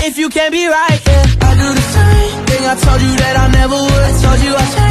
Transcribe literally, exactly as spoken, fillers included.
if you can't be right, yeah. I do the same thing I told you that I never would. I told you I